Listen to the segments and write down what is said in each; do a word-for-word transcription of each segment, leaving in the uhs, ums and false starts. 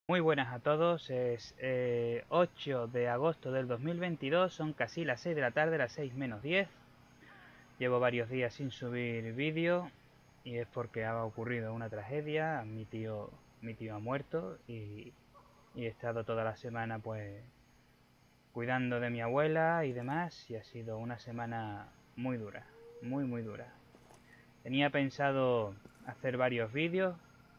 Muy buenas a todos, es eh, ocho de agosto del dos mil veintidós, son casi las seis de la tarde, las seis menos diez. Llevo varios días sin subir vídeo y es porque ha ocurrido una tragedia, mi tío, mi tío ha muerto y, y he estado toda la semana pues cuidando de mi abuela y demás y ha sido una semana muy dura, muy muy dura. Tenía pensado hacer varios vídeos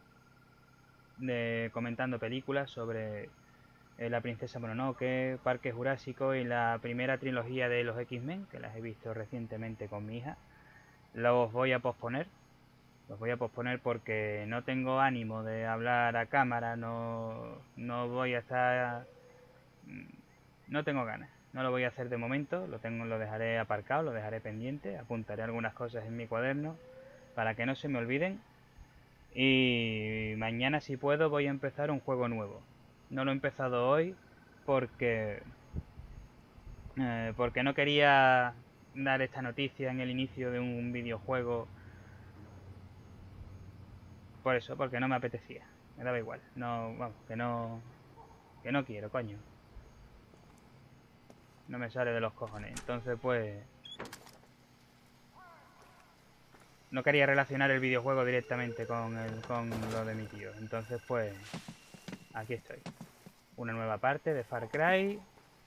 de comentando películas sobre eh, La Princesa Mononoke, Parque Jurásico y la primera trilogía de los X-Men, que las he visto recientemente con mi hija. Los voy a posponer, los voy a posponer porque no tengo ánimo de hablar a cámara, no, no voy a estar... no tengo ganas, no lo voy a hacer de momento, lo, tengo, lo dejaré aparcado, lo dejaré pendiente, apuntaré algunas cosas en mi cuaderno para que no se me olviden. Y mañana si puedo voy a empezar un juego nuevo. No lo he empezado hoy porque eh, porque no quería dar esta noticia en el inicio de un videojuego. Por eso, porque no me apetecía. Me daba igual. No, vamos, que no que no quiero, coño. No me sale de los cojones. Entonces, pues no quería relacionar el videojuego directamente con el con lo de mi tío. Entonces, pues aquí estoy. Una nueva parte de Far Cry.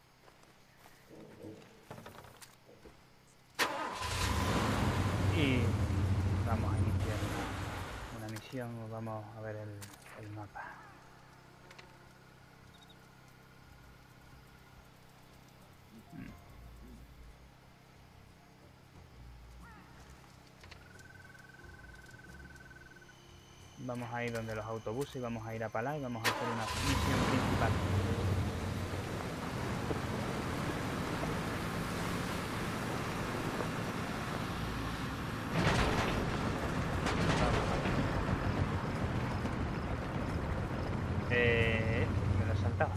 Y vamos a iniciar una, una misión. Vamos a ver el, el mapa. Vamos a ir donde los autobuses y vamos a ir a Palá y vamos a hacer una misión principal. Eh, me lo he saltado.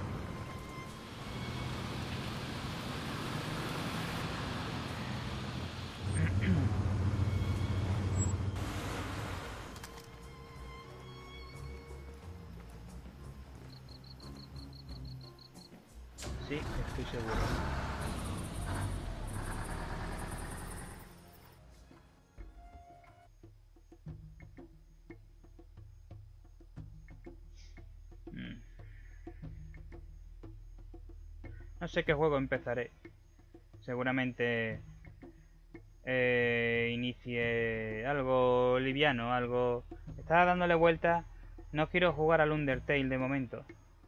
Sí, estoy seguro. Mm. No sé qué juego empezaré. Seguramente eh, inicie algo liviano, algo... Estaba dándole vueltas. No quiero jugar al Undertale de momento.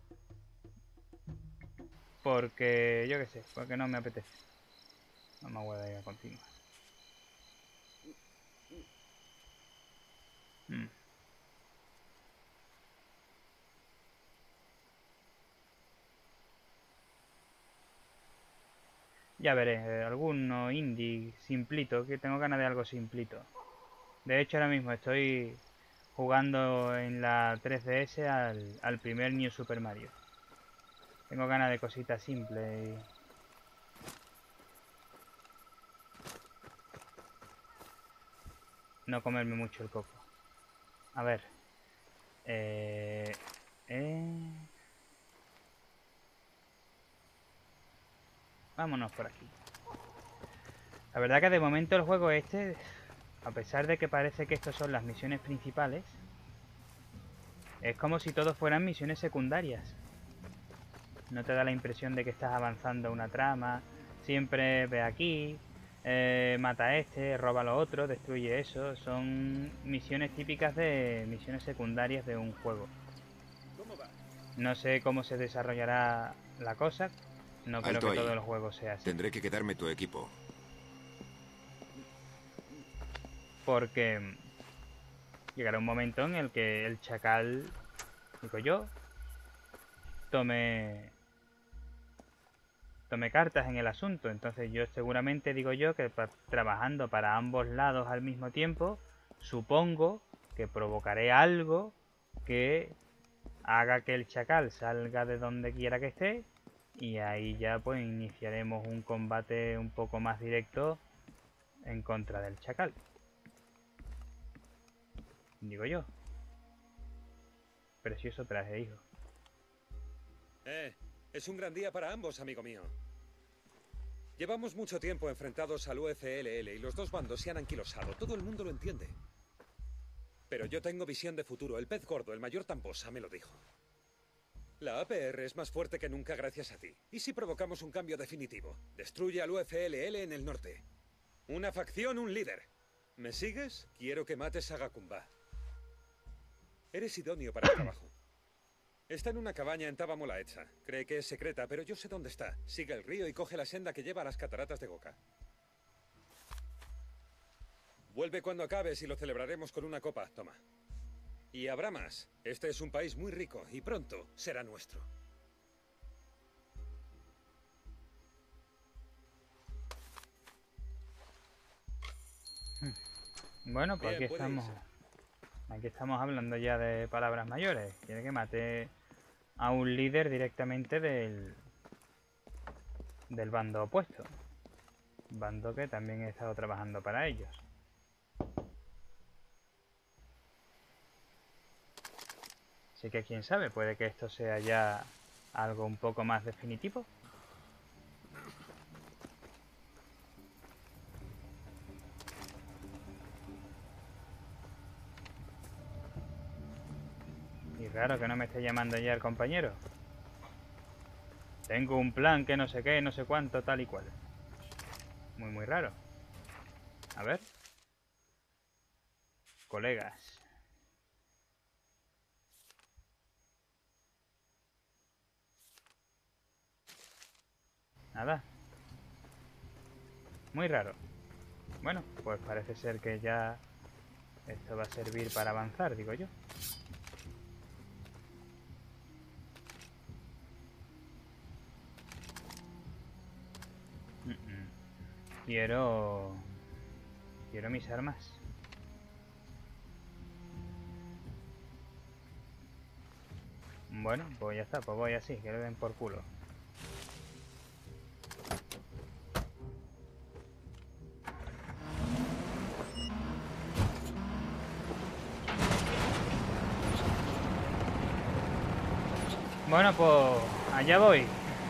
Porque, yo qué sé, porque no me apetece. Vamos a guardar a continuar. Mm. Ya veré, eh, alguno indie simplito, que tengo ganas de algo simplito. De hecho, ahora mismo estoy jugando en la tres D S al, al primer New Super Mario. Tengo ganas de cositas simples y... no comerme mucho el coco. A ver. Eh, eh, vámonos por aquí. La verdad que de momento el juego este, a pesar de que parece que estas son las misiones principales, es como si todos fueran misiones secundarias. No te da la impresión de que estás avanzando una trama. Siempre ve aquí, eh, mata a este, roba a lo otro, destruye eso. Son misiones típicas de misiones secundarias de un juego. No sé cómo se desarrollará la cosa. No creo Alto que todo ahí. el juego sea así. Tendré que quedarme tu equipo. Porque llegará un momento en el que el chacal, digo yo, tome tome cartas en el asunto. Entonces yo seguramente digo yo que pa trabajando para ambos lados al mismo tiempo, supongo que provocaré algo que haga que el chacal salga de donde quiera que esté y ahí ya pues iniciaremos un combate un poco más directo en contra del chacal. Digo yo. Precioso traje, hijo. Eh, es un gran día para ambos, amigo mío. Llevamos mucho tiempo enfrentados al U F L L y los dos bandos se han anquilosado. Todo el mundo lo entiende. Pero yo tengo visión de futuro. El pez gordo, el mayor Tamposa, me lo dijo. La A P R es más fuerte que nunca gracias a ti. ¿Y si provocamos un cambio definitivo? Destruye al U F L L en el norte. Una facción, un líder. ¿Me sigues? Quiero que mates a Gakumba. Eres idóneo para el trabajo. Está en una cabaña en Tabamolaecha. Cree que es secreta, pero yo sé dónde está. Sigue el río y coge la senda que lleva a las cataratas de Goka. Vuelve cuando acabes y lo celebraremos con una copa. Toma. Y habrá más. Este es un país muy rico y pronto será nuestro. Bueno, pues Bien, aquí puede estamos. irse. Aquí estamos hablando ya de palabras mayores. Quiere que mate a un líder directamente del, del bando opuesto. Bando que también he estado trabajando para ellos. Así que quién sabe, puede que esto sea ya algo un poco más definitivo. Y raro que no me esté llamando ya el compañero. Tengo un plan que no sé qué, no sé cuánto, tal y cual. Muy, muy raro. A ver. Colegas. Nada. Muy raro. Bueno, pues parece ser que ya esto va a servir para avanzar, digo yo. Mm -mm. Quiero... Quiero mis armas. Bueno, pues ya está, pues voy así, que le den por culo. Bueno, pues allá voy.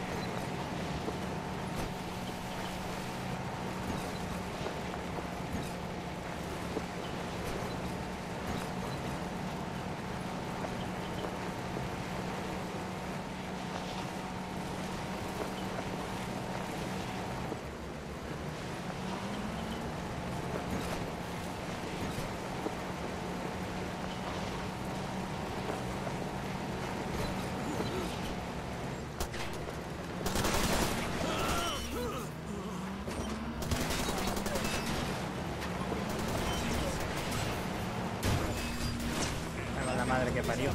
La madre que parió.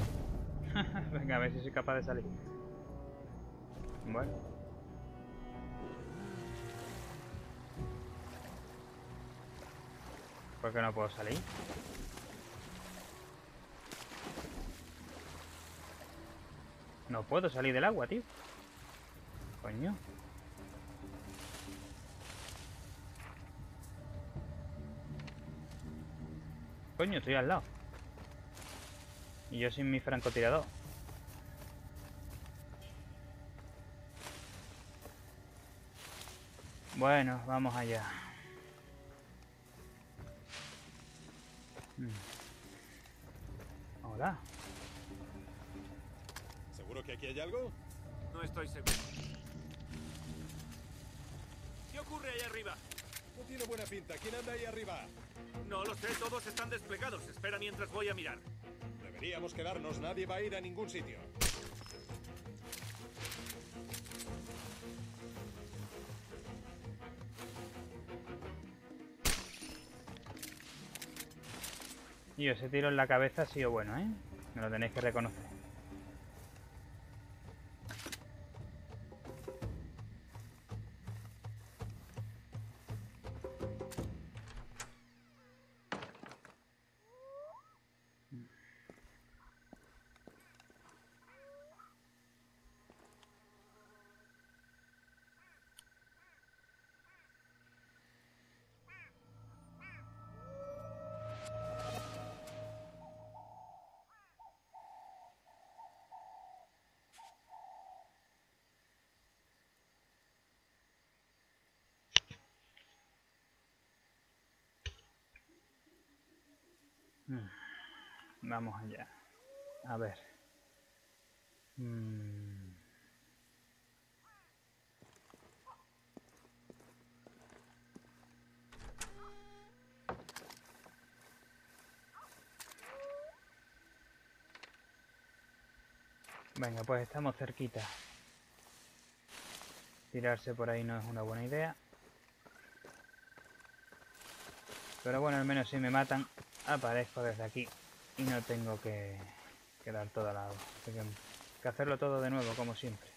Venga, a ver si soy capaz de salir. Bueno. ¿Por qué no puedo salir? No puedo salir del agua, tío. Coño. Coño, estoy al lado. Y yo sin mi francotirador. Bueno, vamos allá. Mm. Hola. ¿Seguro que aquí hay algo? No estoy seguro. ¿Qué ocurre ahí arriba? No tiene buena pinta. ¿Quién anda ahí arriba? No lo sé, todos están desplegados. Espera mientras voy a mirar. Deberíamos quedarnos. Nadie va a ir a ningún sitio. Y ese tiro en la cabeza ha sido bueno, ¿eh? Me lo tenéis que reconocer. Vamos allá. A ver. Mm. Venga, pues estamos cerquita. Tirarse por ahí no es una buena idea. Pero bueno, al menos si me matan, aparezco desde aquí. Y no tengo que, que dar toda la agua. Tengo que hacerlo todo de nuevo, como siempre.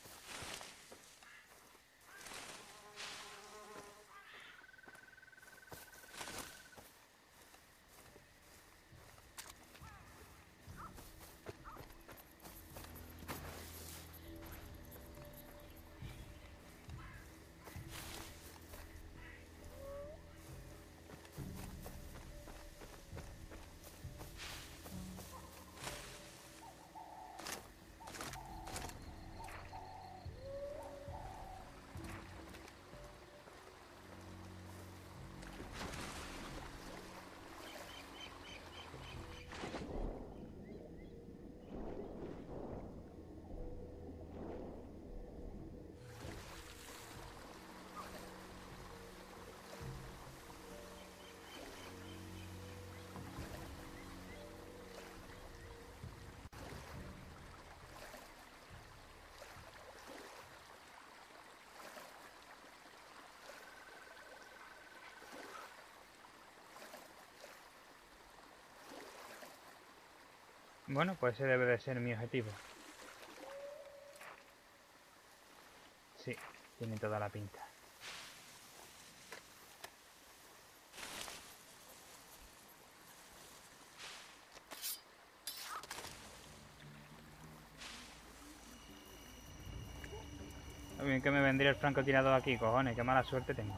Bueno, pues ese debe de ser mi objetivo. Sí, tiene toda la pinta. Bien que me vendría el francotirador aquí, cojones, qué mala suerte tengo.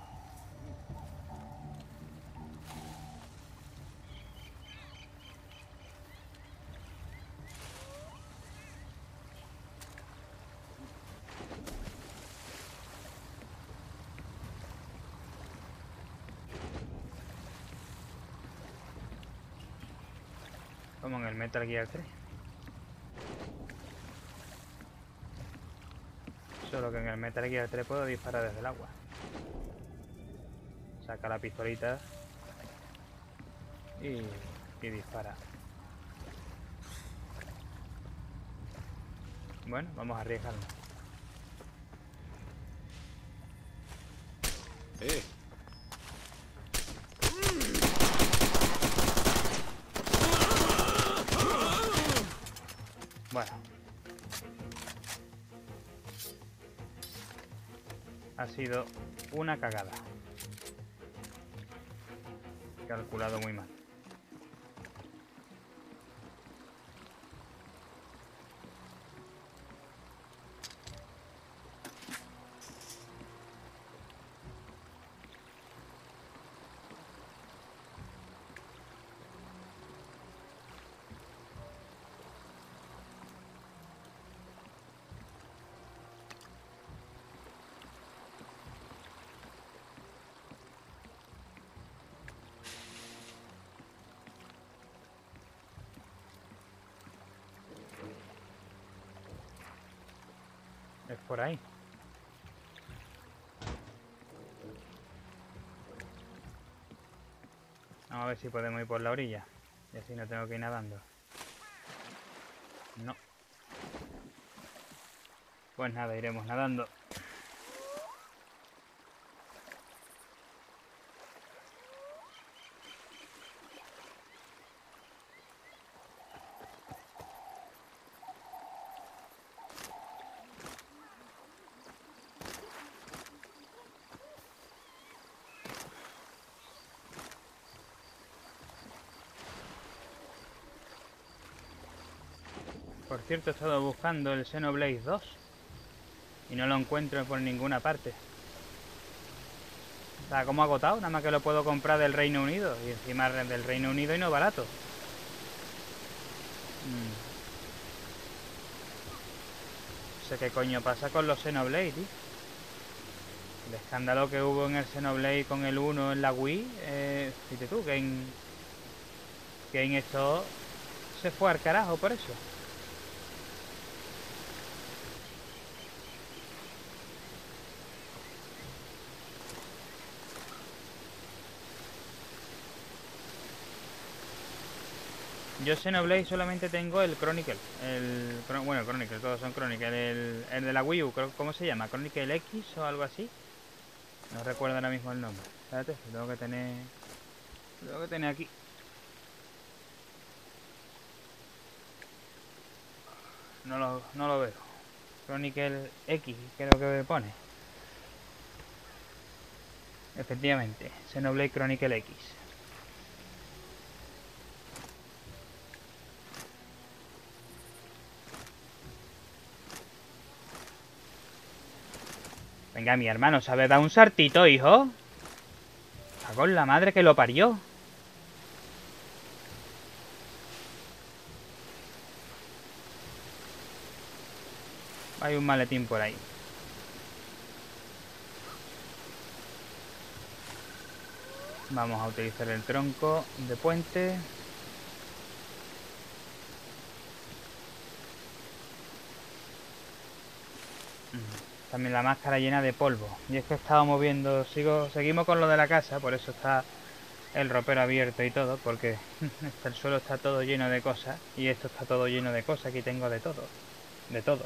Como en el Metal Gear tres. Solo que en el Metal Gear tres puedo disparar desde el agua. Saca la pistolita y, y dispara. Bueno, vamos a arriesgarnos. Eh. Bueno. Ha sido una cagada. calculado muy mal. Es por ahí. Vamos a ver si podemos ir por la orilla. Y así no tengo que ir nadando. No. Pues nada, iremos nadando. Por cierto, he estado buscando el Xenoblade dos y no lo encuentro por ninguna parte. Está como agotado, nada más que lo puedo comprar del Reino Unido. Y encima del Reino Unido y no barato. Mm. No sé qué coño pasa con los Xenoblade, tío. El escándalo que hubo en el Xenoblade con el uno en la Wii. Eh, fíjate tú, que en, que en esto se fue al carajo por eso. Yo Xenoblade solamente tengo el Chronicle, el bueno, el Chronicle, todos son Chronicle, el, el de la Wii U, ¿cómo se llama? ¿Chronicle X o algo así? No recuerdo ahora mismo el nombre. Espérate, lo tengo que tener, lo tengo que tener aquí. No lo, no lo veo. Chronicle X, creo que me pone. Efectivamente, Xenoblade Chronicle X. Venga, mi hermano, ¿sabe dar un saltito, hijo? Cago en la madre que lo parió. Hay un maletín por ahí. Vamos a utilizar el tronco de puente. También la máscara llena de polvo. Y es que he estado moviendo, sigo, seguimos con lo de la casa, por eso está el ropero abierto y todo, porque el suelo está todo lleno de cosas y esto está todo lleno de cosas. Aquí tengo de todo, de todo.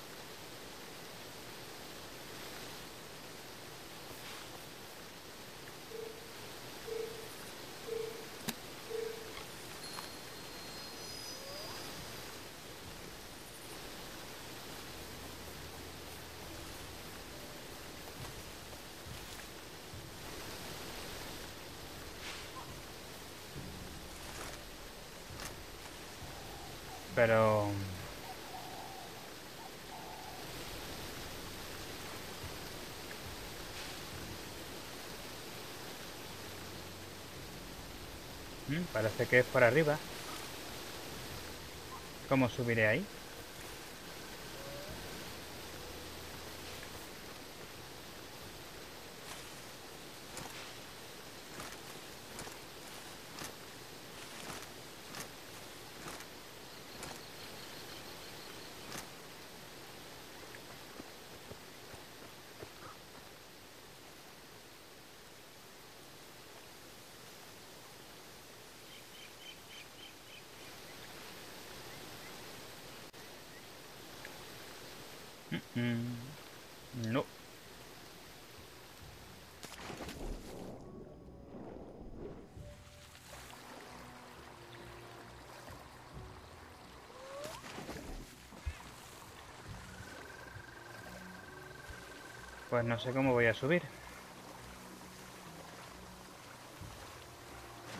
Pero... Mm, parece que es por arriba. ¿Cómo subiré ahí? Mm, no. Pues no sé cómo voy a subir.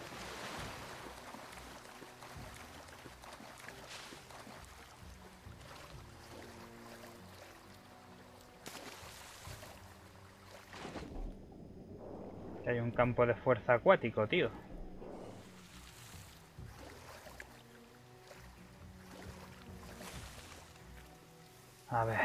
Hay un campo de fuerza acuático, tío. A ver.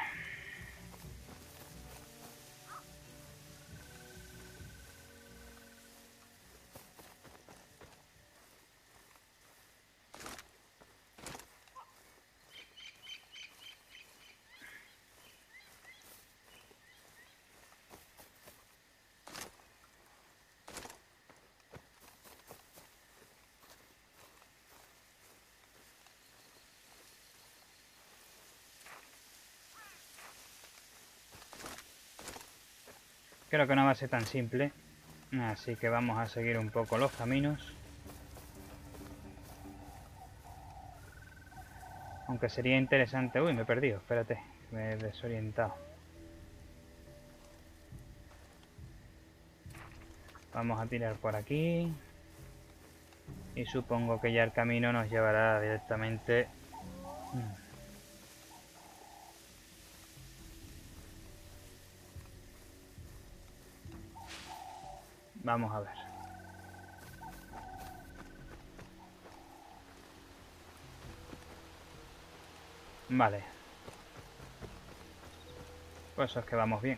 Creo que no va a ser tan simple, así que vamos a seguir un poco los caminos. Aunque sería interesante... Uy, me he perdido, espérate, me he desorientado. Vamos a tirar por aquí. Y supongo que ya el camino nos llevará directamente... Vamos a ver. Vale. Pues es que vamos bien.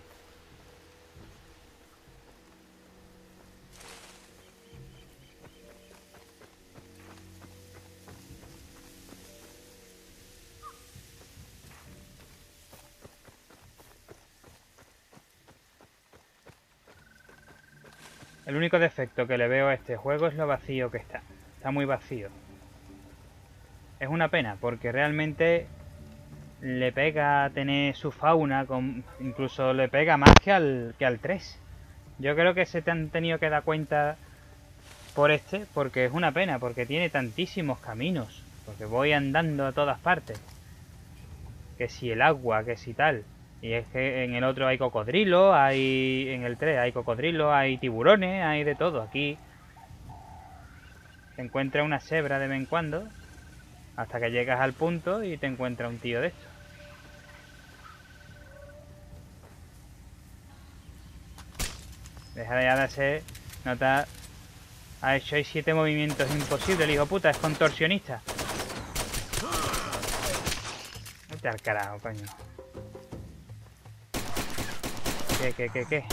El único defecto que le veo a este juego es lo vacío que está. Está muy vacío. Es una pena, porque realmente le pega tener su fauna, con, incluso le pega más que al, que al tres. Yo creo que se te han tenido que dar cuenta por este, porque es una pena, porque tiene tantísimos caminos. Porque voy andando a todas partes. Que si el agua, que si tal... Y es que en el otro hay cocodrilos, hay en el tres hay cocodrilos, hay tiburones, hay de todo. Aquí te encuentras una cebra de vez en cuando, hasta que llegas al punto y te encuentras un tío de estos. Deja de hacer... Nota... Ha hecho ahí siete movimientos imposibles, el hijo puta, es contorsionista. Vete al carajo, coño. ¿Qué, qué, qué, qué?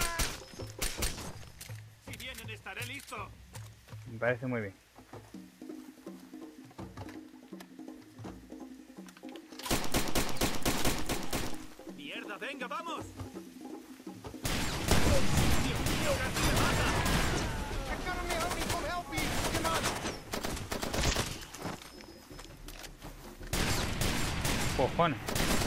Si vienen, estaré listo. Me parece muy bien. ¡Mierda, venga, vamos! ¡Dios mío, casi me mata! Cojones.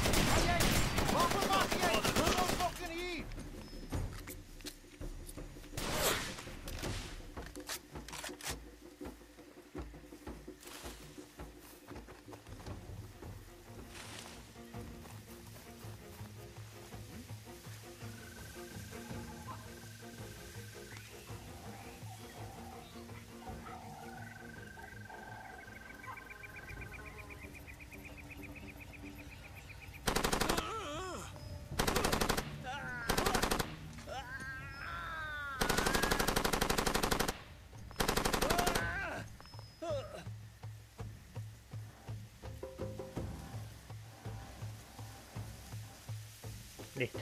Listo.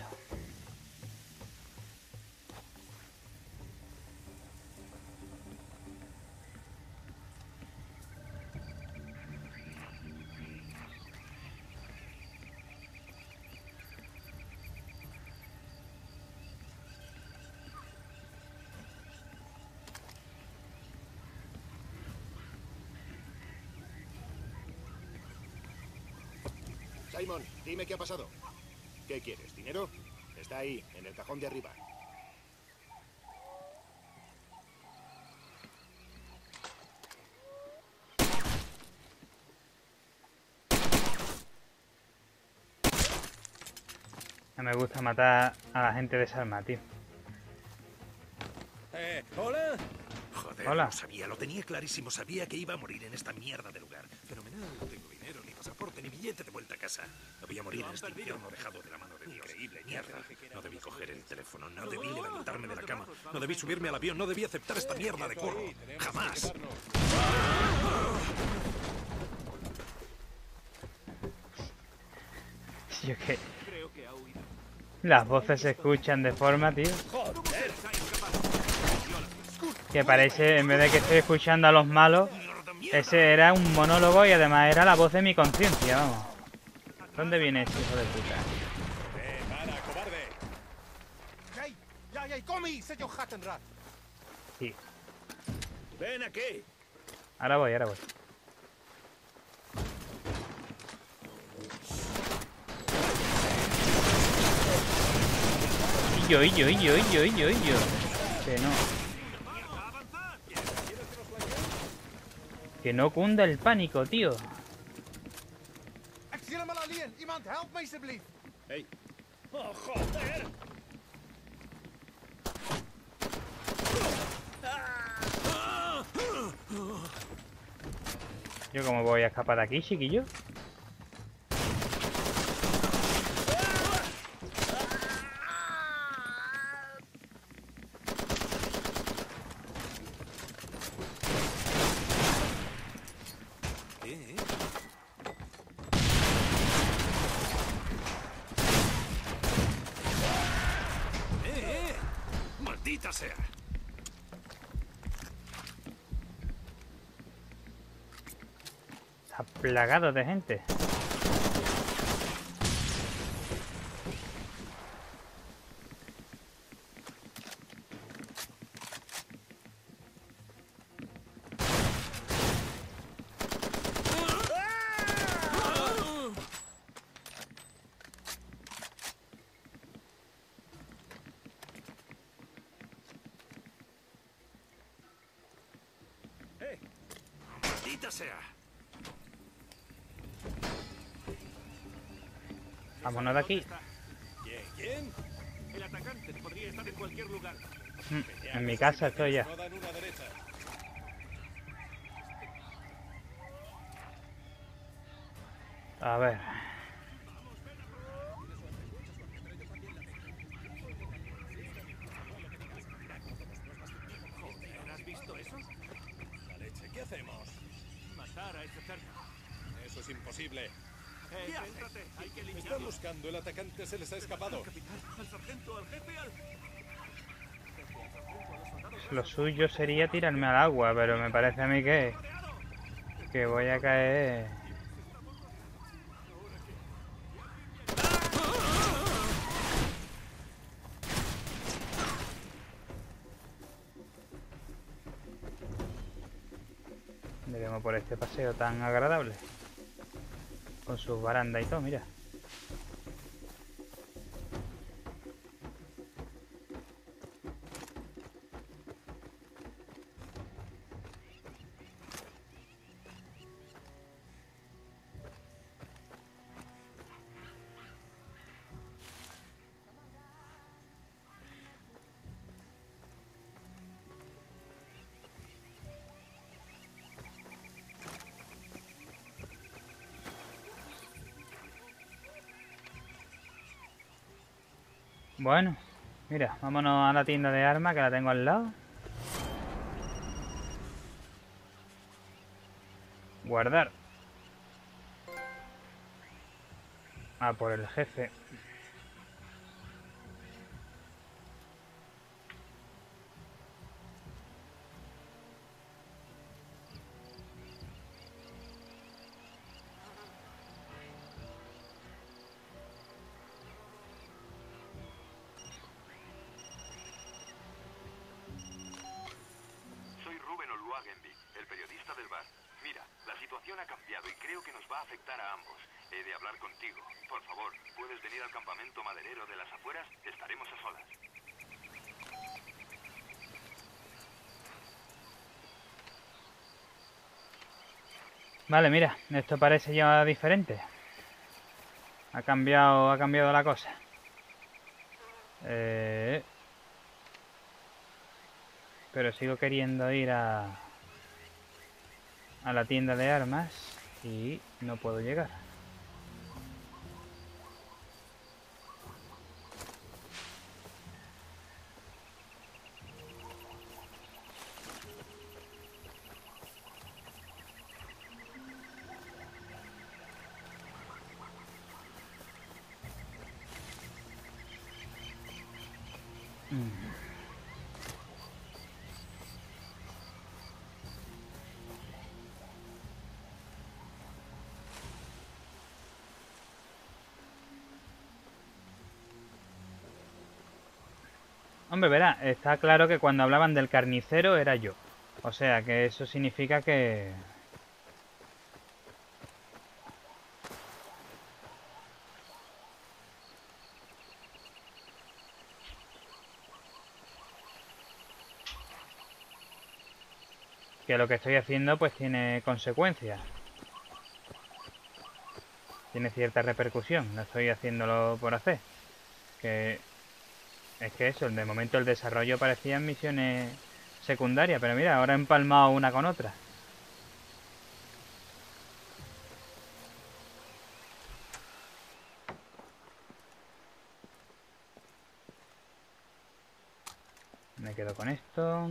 Simon, dime qué ha pasado. ¿Qué quieres? ¿Dinero? Está ahí, en el cajón de arriba. No me gusta matar a la gente desarmada, tío. Eh, ¿hola? Joder, Hola. lo sabía, lo tenía clarísimo. Sabía que iba a morir en esta mierda de lugar. Fenomenal, no tengo dinero, ni pasaporte, ni billete de vuelta a casa. No voy a morir en este infierno dejado de la mano de Dios. Increíble, ni Mierda, no debí coger el teléfono, no debí levantarme de la cama, no debí subirme al avión, no debí aceptar esta mierda de curro. ¡Jamás! Yo que... Las voces se escuchan de forma, tío, que parece, en vez de que estoy escuchando a los malos, ese era un monólogo y además era la voz de mi conciencia, vamos. ¿Dónde viene ese hijo de puta? ¡Eh, para, cobarde! Sí. Ven aquí. Ahora voy, ahora voy. Illo, illo, illo, illo, illo, illo. Que no. Que no cunda el pánico, tío. ¡Ey! ¡Oh, joder! Yo cómo voy a escapar de aquí, chiquillo. ¿Eh? ¡Eh, eh! ¡Maldita sea! Está plagado de gente. ¡Eh! ¡Maldita sea! Vámonos de aquí. ¿Quién? ¿Quién? El atacante podría estar en cualquier lugar. Mm, En mi casa estoy ya. No dan una derecha. A ver. ¿Has visto eso? La leche, ¿qué hacemos? Matar a ese cerdo. Eso es imposible. Eh, céntrate. Hay que Me están limpiarlo. buscando, el atacante se les ha escapado. Capitán, al sargento, al jefe, al... Lo suyo sería tirarme al agua, pero me parece a mí que... Que voy a caer... Veremos por este paseo tan agradable. Con sus barandas y todo, mira. Bueno, mira, vámonos a la tienda de armas que la tengo al lado. Guardar. Ah, por el jefe. Soy Ruben Oluwagenvik, el periodista del bar. Mira, la situación ha cambiado y creo que nos va a afectar a ambos. He de hablar contigo. Por favor, ¿puedes venir al campamento maderero de las afueras? Estaremos a solas. Vale, mira, esto parece ya diferente. Ha cambiado, ha cambiado la cosa. Eh... Pero sigo queriendo ir a... a la tienda de armas y no puedo llegar. Mm. Hombre, verá, está claro que cuando hablaban del carnicero era yo. O sea, que eso significa que... que lo que estoy haciendo pues tiene consecuencias. Tiene cierta repercusión. No estoy haciéndolo por hacer. Que... es que eso, de momento el desarrollo parecían misiones secundarias. Pero mira, ahora he empalmado una con otra. Me quedo con esto.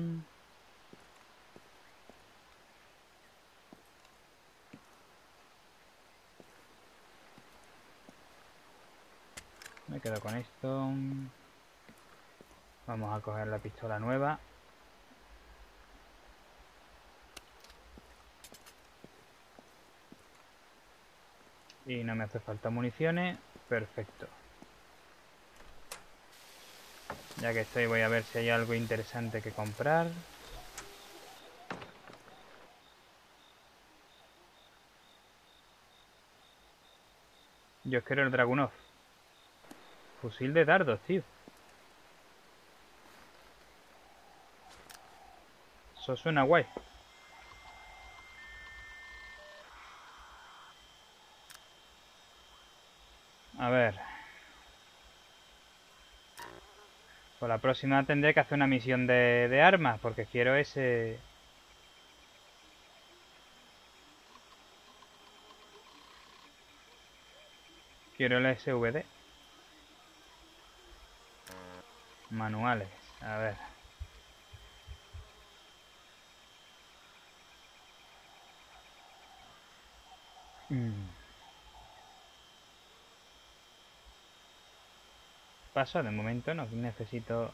Me quedo con esto. Vamos a coger la pistola nueva. Y no me hace falta municiones. Perfecto. Ya que estoy, voy a ver si hay algo interesante que comprar. Yo quiero el Dragunov. Fusil de dardos, tío. Eso suena guay. A ver. Pues la próxima tendré que hacer una misión de, de armas, porque quiero ese... quiero el S V D. Manuales, a ver. Mm. Paso, de momento no necesito...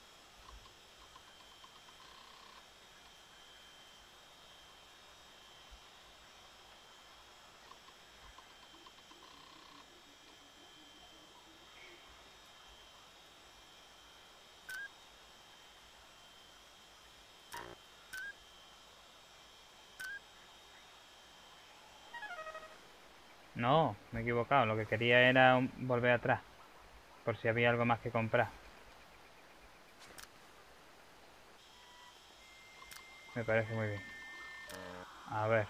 No, me he equivocado. Lo que quería era volver atrás. Por si había algo más que comprar. Me parece muy bien. A ver.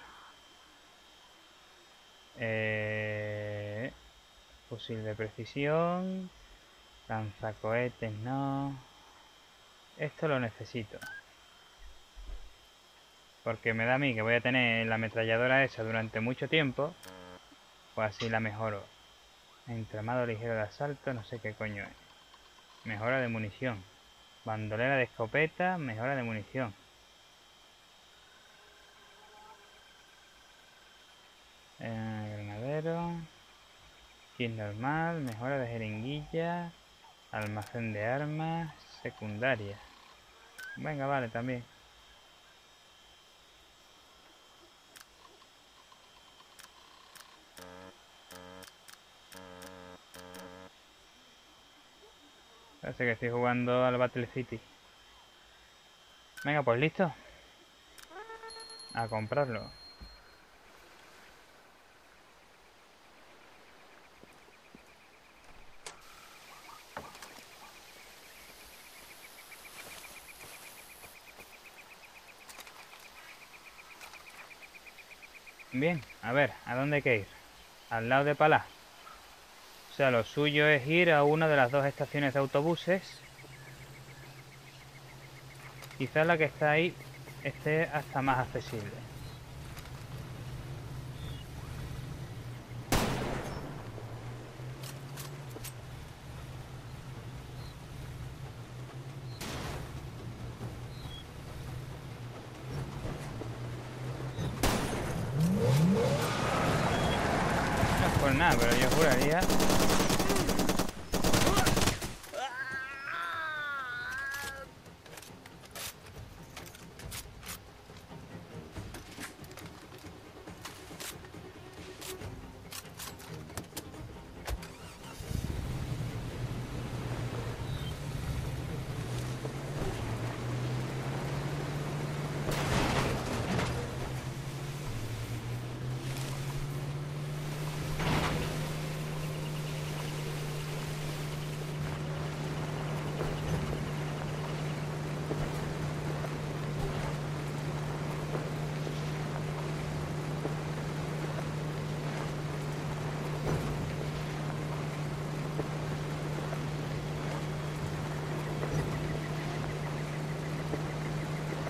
Eh... Fusil de precisión. Lanzacohetes, no. Esto lo necesito. Porque me da a mí que voy a tener la ametralladora esa durante mucho tiempo. Pues así la mejoro. Entramado ligero de asalto, no sé qué coño es. Mejora de munición. Bandolera de escopeta, mejora de munición. Eh, granadero. Kit normal, mejora de jeringuilla. Almacén de armas, secundaria. Venga, vale, también. Parece que estoy jugando al Battle City. Venga, pues listo. A comprarlo. Bien, a ver, ¿a dónde hay que ir? Al lado de Palá. O sea, lo suyo es ir a una de las dos estaciones de autobuses. Quizás la que está ahí esté hasta más accesible. No es por nada, pero yo juraría...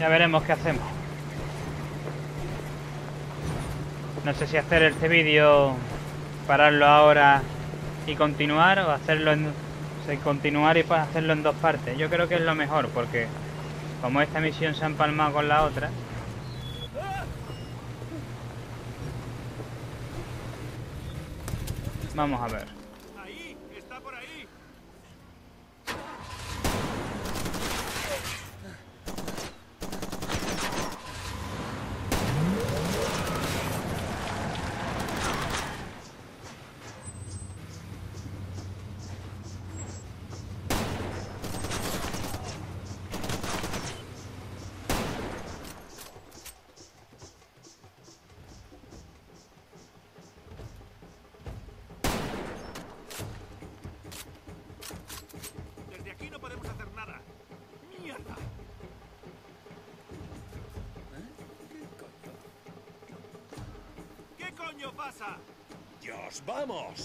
Ya veremos qué hacemos. No sé si hacer este vídeo, pararlo ahora y continuar, o hacerlo en, o sea, continuar y hacerlo en dos partes. Yo creo que es lo mejor, porque como esta misión se ha empalmado con la otra. Vamos a ver. Ahí, está por ahí. Desde aquí no podemos hacer nada. ¡Mierda! ¿Qué coño pasa? ¡Dios, vamos!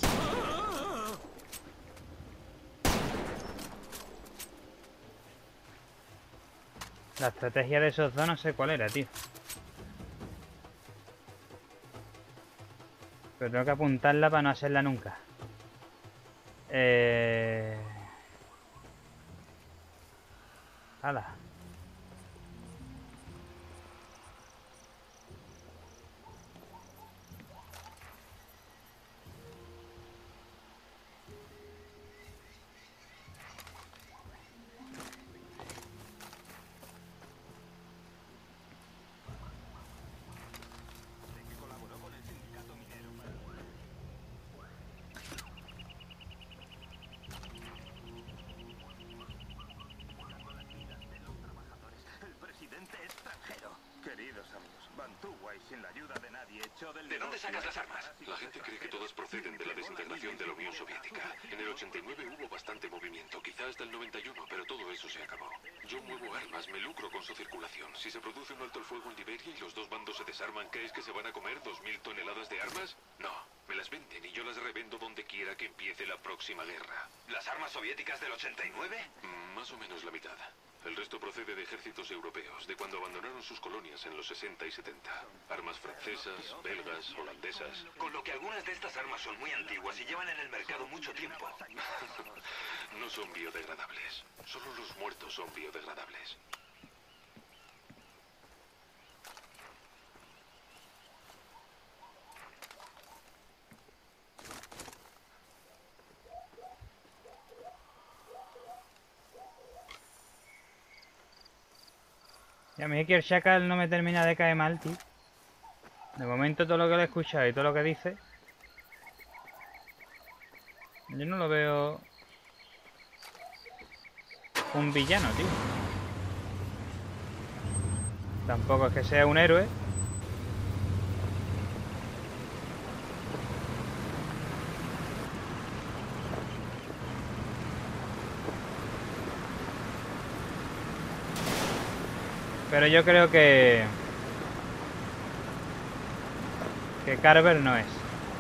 La estrategia de esos dos no sé cuál era, tío. Pero tengo que apuntarla para no hacerla nunca. Eh... ¡Hala! Queridos amigos, Bantúguay, sin la ayuda de nadie, echó del ¿De dónde negocio sacas las a- armas? La gente cree que todas proceden de la desintegración de la Unión Soviética. En el ochenta y nueve hubo bastante movimiento, quizá hasta el noventa y uno, pero todo eso se acabó. Yo muevo armas, me lucro con su circulación. Si se produce un alto el fuego en Liberia y los dos bandos se desarman, ¿crees que se van a comer dos mil toneladas de armas? No, me las venden y yo las revendo donde quiera que empiece la próxima guerra. ¿Las armas soviéticas del ochenta y nueve? Mm, Más o menos la mitad. El resto procede de ejércitos europeos, de cuando abandonaron sus colonias en los sesenta y setenta. Armas francesas, belgas, holandesas. Con lo que algunas de estas armas son muy antiguas y llevan en el mercado mucho tiempo. No son biodegradables. Solo los muertos son biodegradables. Y a mí que el Shackle no me termina de caer mal, tío. De momento todo lo que le he escuchado y todo lo que dice, yo no lo veo un villano, tío. Tampoco es que sea un héroe. Pero yo creo que... que Carver no es.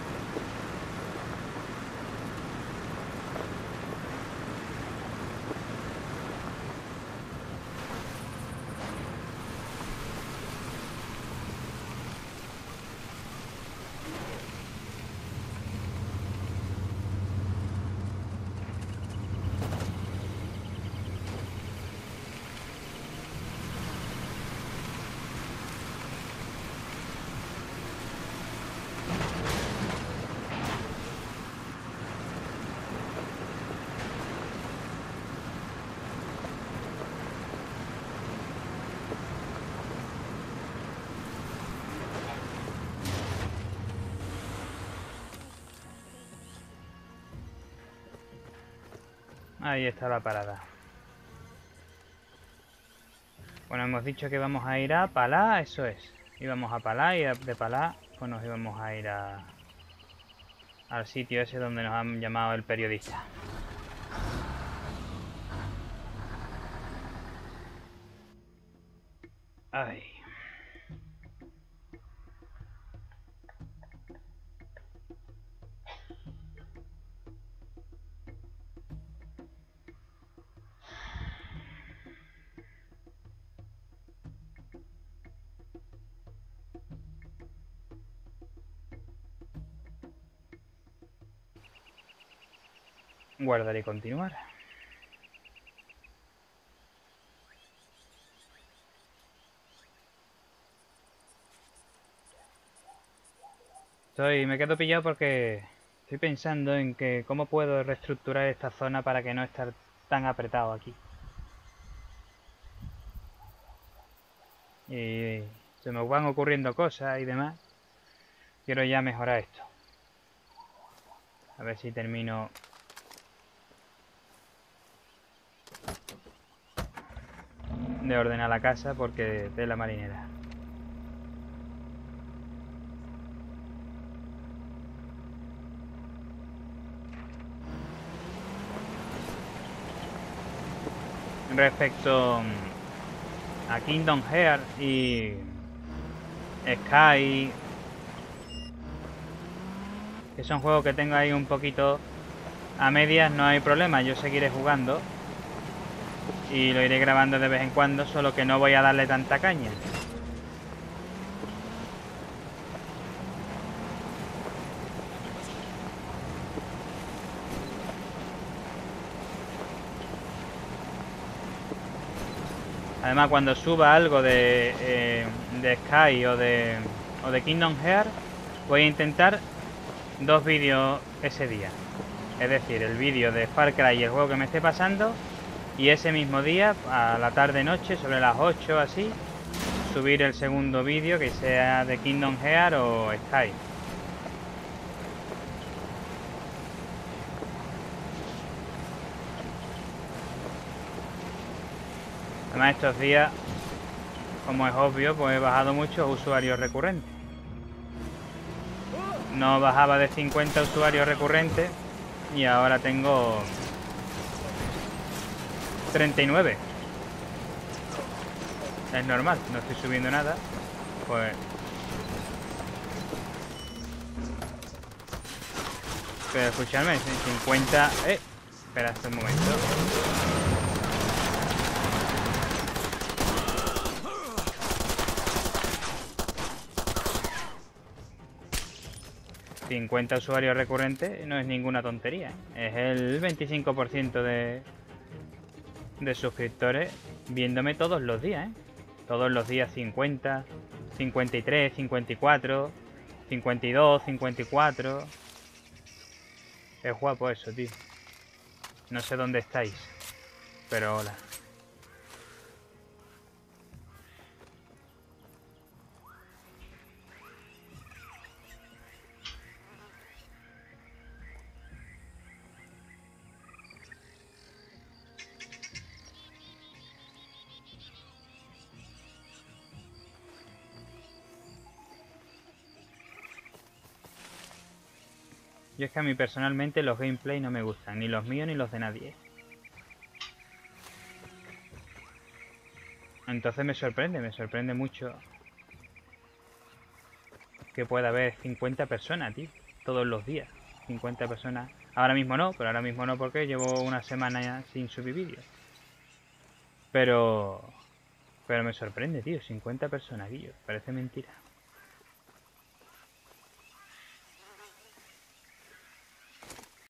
Ahí está la parada. Bueno, hemos dicho que vamos a ir a Palá, eso es. Íbamos a Palá y de Palá pues nos íbamos a ir a, al sitio ese donde nos han llamado el periodista. Ay. Guardar y continuar. Estoy, me quedo pillado porque estoy pensando en que cómo puedo reestructurar esta zona para que no estar tan apretado aquí. Y se me van ocurriendo cosas y demás. Quiero ya mejorar esto. A ver si termino de ordenar la casa porque de la marinera. Respecto a Kingdom Hearts y Sky, que son juegos que tengo ahí un poquito a medias, no hay problema, yo seguiré jugando y lo iré grabando de vez en cuando, solo que no voy a darle tanta caña. Además, cuando suba algo de, eh, de Sky o de, o de Kingdom Hearts, voy a intentar dos vídeos ese día. Es decir, el vídeo de Far Cry y el juego que me esté pasando, y ese mismo día, a la tarde-noche, sobre las ocho así, subir el segundo vídeo que sea de Kingdom Hearts o Sky. Además, estos días, como es obvio, pues he bajado muchos usuarios recurrentes. No bajaba de cincuenta usuarios recurrentes y ahora tengo treinta y nueve. Es normal, no estoy subiendo nada. Pues pero escuchadme, cincuenta... Eh, espera un momento. cincuenta usuarios recurrentes no es ninguna tontería, ¿eh? Es el veinticinco por ciento de, de suscriptores viéndome todos los días, ¿eh? Todos los días cincuenta, cincuenta y tres, cincuenta y cuatro, cincuenta y dos, cincuenta y cuatro. Es guapo eso, tío. No sé dónde estáis, pero hola. Yo es que a mí personalmente los gameplay no me gustan, ni los míos ni los de nadie. Entonces me sorprende, me sorprende mucho que pueda haber cincuenta personas, tío, todos los días. cincuenta personas. Ahora mismo no, pero ahora mismo no porque llevo una semana ya sin subir vídeos. Pero... Pero me sorprende, tío, cincuenta personas, tío, parece mentira.